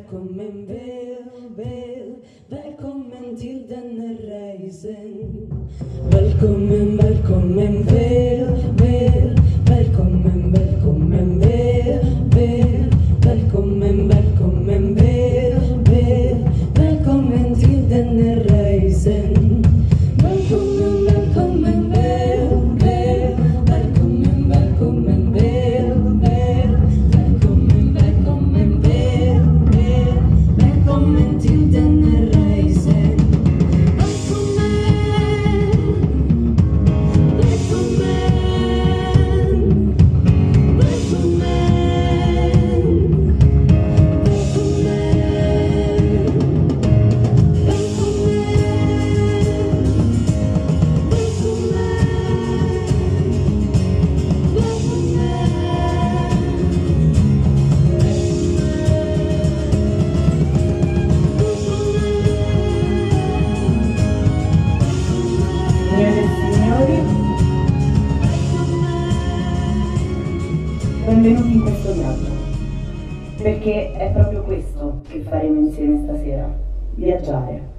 Välkommen välkommen till denna reisen. Välkommen, välkommen välkommen, välkommen välkommen välkommen välkommen till denna reisen. Välkommen, välkommen välkommen välkommen välkommen välkommen till denna reisen. Benvenuti in questo viaggio, perché è proprio questo che faremo insieme stasera: viaggiare.